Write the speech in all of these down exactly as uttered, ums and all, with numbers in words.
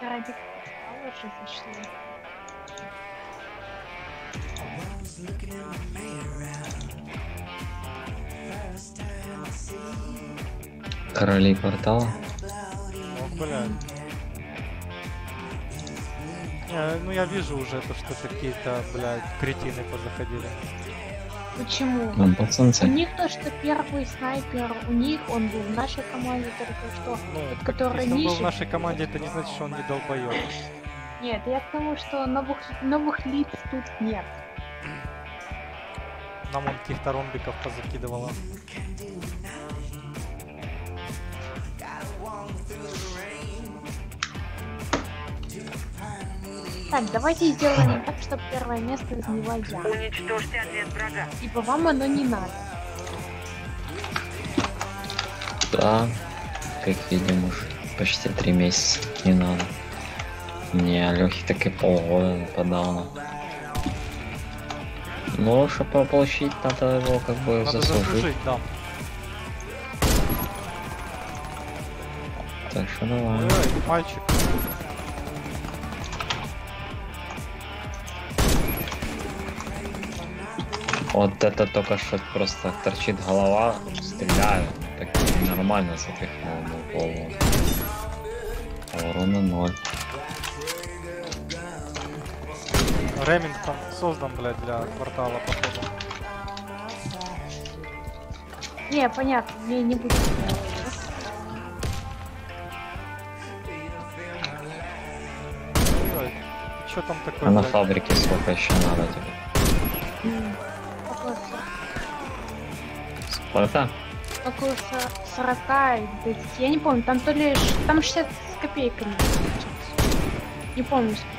Ради кого же зашли? Короли портала. Ох, блядь. Не, ну я вижу уже то, что какие-то, блядь, кретины позаходили. Почему? Нам пацанцы. У них то, что первый снайпер, у них он был в нашей команде, только что, Ну, тот, так который если он был ниже. в нашей команде, это не значит, что он не долбоёб. Нет, я к тому, что новых, новых лиц тут нет. Нам он каких-то ромбиков позакидывало. Так, давайте сделаем так, чтобы первое место заняла я. Уничтожьте ответ врага. Ибо вам оно не надо. Да, как видим, уже почти три месяца не надо. Мне Лёхи так и полгода подавно. Но чтобы получить, надо его как бы Надо заслужить. заслужить, да. Так что давай. Ой, мальчик. Вот это только что просто торчит голова, стреляю. Так нормально запихнул на голову. А урона ноль. Ремингтон создан, блядь, для квартала, походу. Не, понятно, мне не будет. Ой, что там такое, А на блядь? фабрике сколько еще надо тебе? Около Сколько? около сорока и тридцати. Я не помню, там то ли ш- там шестьдесят с копейками. Не помню. сколько.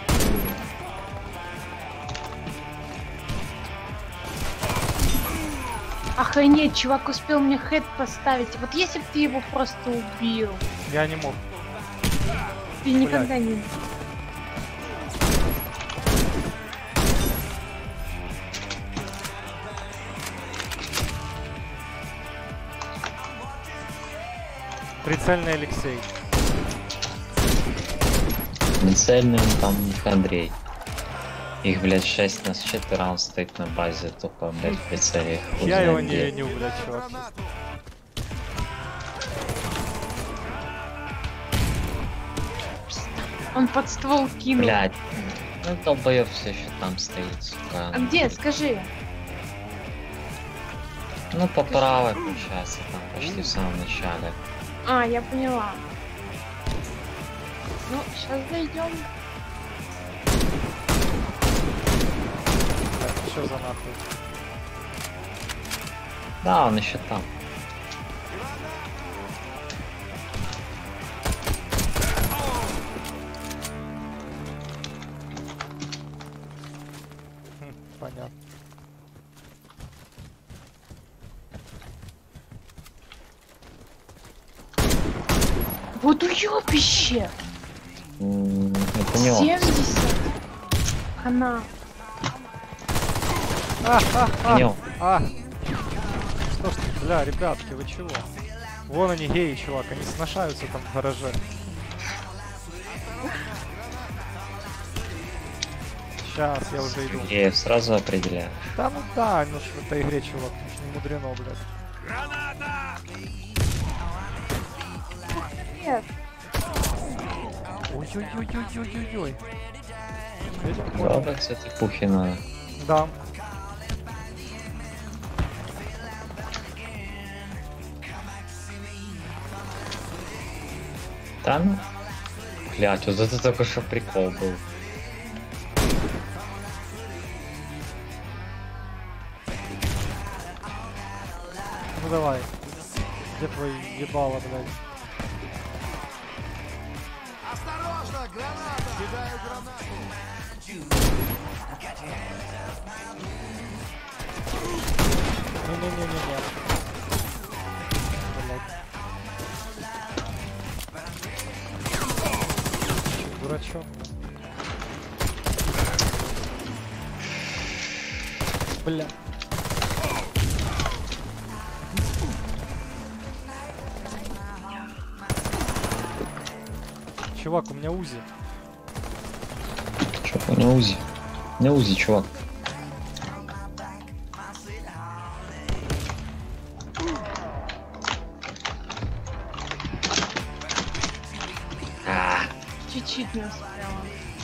Охренеть, чувак успел мне хэт поставить. Вот если бы ты его просто убил, Я не мог. ты никогда не... Прицельный Алексей. Нецельный он там их Андрей. Их, блядь, шесть нас четверо, он стоит на базе, тупо, блядь, в прицеле. Хуй Я знает его не где. виню, блядь, чувак. Он под ствол кинул. Блядь, ну долбоёб все еще там стоит, сука. А где? Скажи. Ну по правой получается, там почти в самом начале. А, я поняла. Ну, сейчас зайдем. Что за нахуй? Да, он еще там. Хм, понятно. Вот уёбище! М, Это не он. семьдесят. Она. А, а, а, Не он. а. Что ж ты, бля, ребятки, вы чего? Вон они геи, чувак, они сношаются там в гараже. Сейчас, я уже иду. Я сразу определяю. Да ну да, ну ж в этой игре, чувак, ну ж не мудрено, блядь. Нет. Ой-ой-ой-ой-ой-ой-ой. Я тебя понял. Правда, кстати, пухи надо. Да. Да ну. Блять, вот это только что прикол был. Ну давай. Где твой ебало, блядь? Осторожно, граната! Кидаю гранату! Не-не-не-не-не. Блядь. Дурачок. Бля. Чувак, у меня УЗИ. Что не узи? Не узи, чувак. А, Чуть-чуть не успела.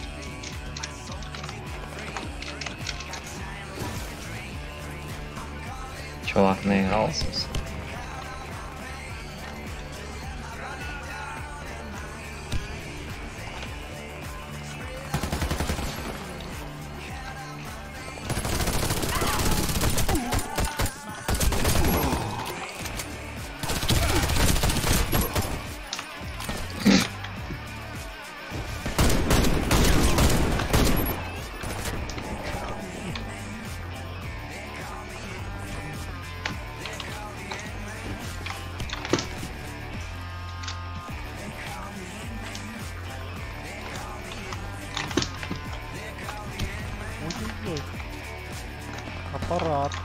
чувак наигрался. Ой-ой-ой. Аппарат.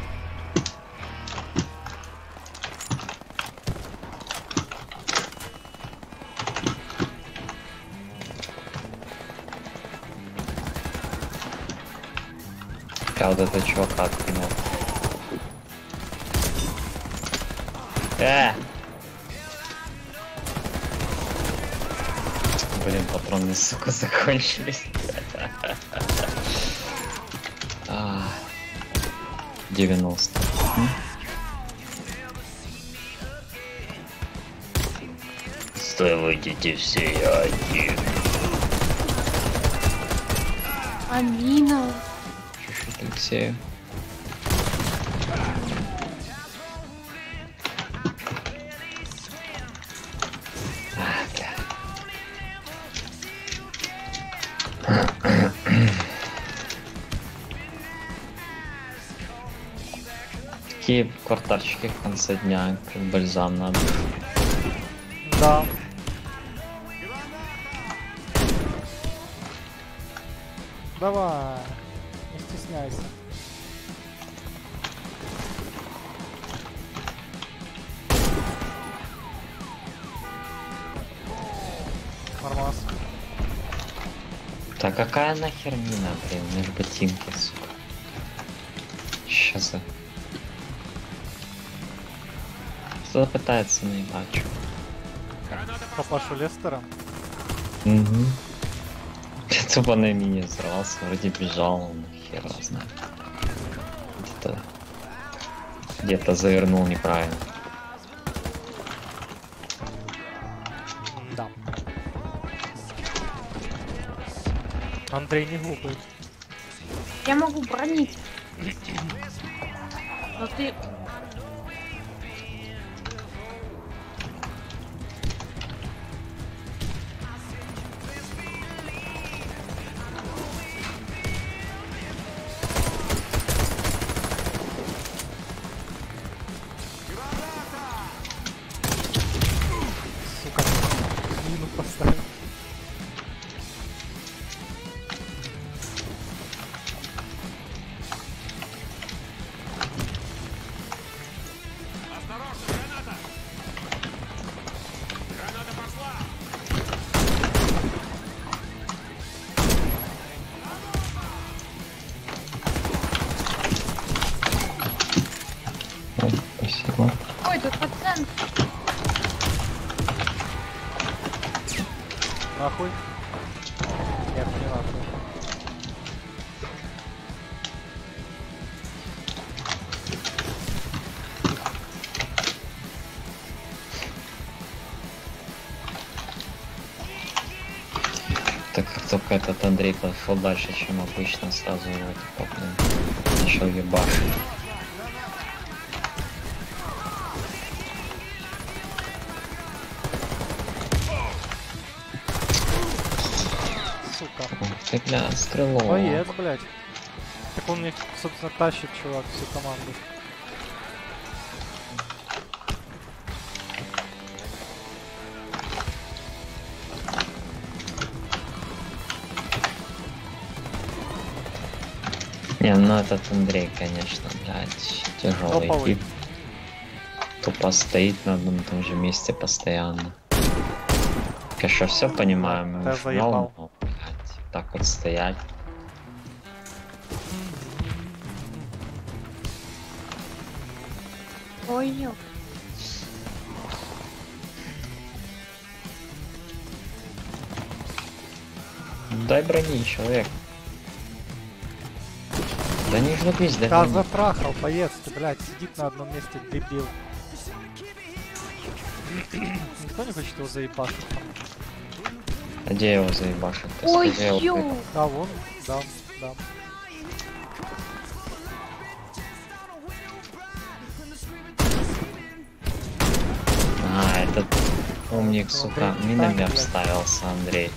Я вот этого чувака откинул. Э! Блин, патроны, сука, закончились. А, девяносто. Стой, выйдите все, я один. Амина. Чуть-чуть Алексею. А, бля. Такие квартальчики в конце дня, как бальзам надо. Да. Давай. Не стесняйся. Нормас. Да какая нахер мина, блин, у меня же ботинки, сука. Сейчас. Кто-то пытается наебать, чё. Папашу Лестера. Угу. Я тупо на мине взорвался, вроде бежал, он хер его знает. Где-то... Где-то завернул неправильно. Да. Андрей не глупый. Я могу бронить. Но ты... Сука. Мину поставил. Ой, спасибо. Ой, тут пациент. Нахуй. Нет, не нахуй. Так как только этот Андрей пошел дальше, чем обычно, сразу его типа, блин, начал ебашить. Сука. Ух ты, бля, стрелок. Боец, блядь. Так он мне, собственно, тащит, чувак, всю команду. Не, ну этот Андрей, конечно, блядь, тяжелый Топовый. тип. Тупо стоит на одном и том же месте постоянно. Конечно, все понимаем, Да, ушел, заебал. но, блядь. так вот стоять. Ой, ё. Дай брони, человек. Да не жлобись, дай Да брони. затрахал, поец ты, блядь, сидит на одном месте, дебил. Никто не хочет его заебашить там? А где его заебашит? Ты Ой, скажи, его ё. кто- Да, вон, да, да. А, этот умник, сука, блин, минами так, блядь. обставился, Андрей.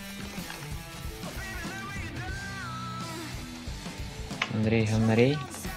Андрей Говнарей.